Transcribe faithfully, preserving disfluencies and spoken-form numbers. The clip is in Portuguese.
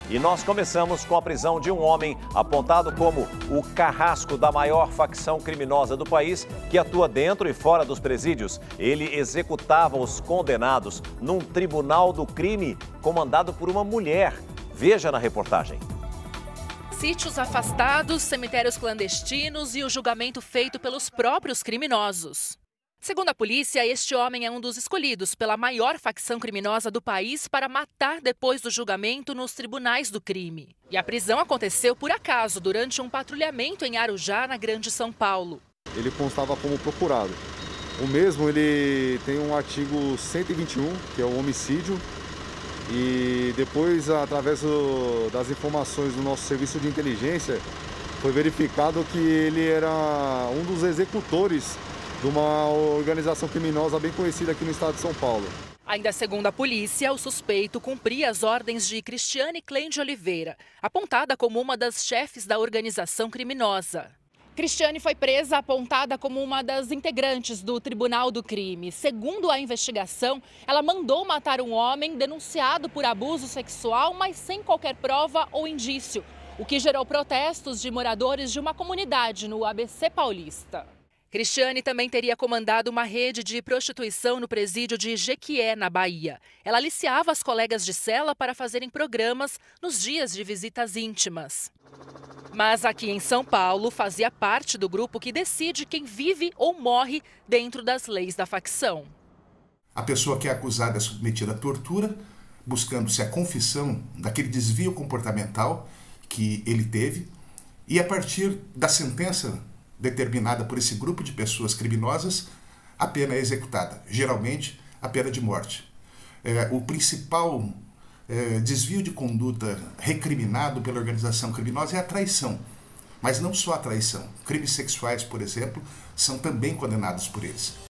E nós começamos com a prisão de um homem apontado como o carrasco da maior facção criminosa do país, que atua dentro e fora dos presídios. Ele executava os condenados num tribunal do crime comandado por uma mulher. Veja na reportagem. Sítios afastados, cemitérios clandestinos e o julgamento feito pelos próprios criminosos. Segundo a polícia, este homem é um dos escolhidos pela maior facção criminosa do país para matar depois do julgamento nos tribunais do crime. E a prisão aconteceu por acaso durante um patrulhamento em Arujá, na Grande São Paulo. Ele constava como procurado. O mesmo, ele tem um artigo cento e vinte e um, que é o homicídio. E depois, através do, das informações do nosso serviço de inteligência, foi verificado que ele era um dos executores de uma organização criminosa bem conhecida aqui no estado de São Paulo. Ainda segundo a polícia, o suspeito cumpria as ordens de Cristiane Cleide Oliveira, apontada como uma das chefes da organização criminosa. Cristiane foi presa apontada como uma das integrantes do Tribunal do Crime. Segundo a investigação, ela mandou matar um homem denunciado por abuso sexual, mas sem qualquer prova ou indício, o que gerou protestos de moradores de uma comunidade no A B C paulista. Cristiane também teria comandado uma rede de prostituição no presídio de Jequié, na Bahia. Ela aliciava as colegas de cela para fazerem programas nos dias de visitas íntimas. Mas aqui em São Paulo, fazia parte do grupo que decide quem vive ou morre dentro das leis da facção. A pessoa que é acusada é submetida à tortura, buscando-se a confissão daquele desvio comportamental que ele teve, e a partir da sentença determinada por esse grupo de pessoas criminosas, a pena é executada, geralmente a pena de morte. É, o principal é, desvio de conduta recriminado pela organização criminosa é a traição, mas não só a traição. Crimes sexuais, por exemplo, são também condenados por eles.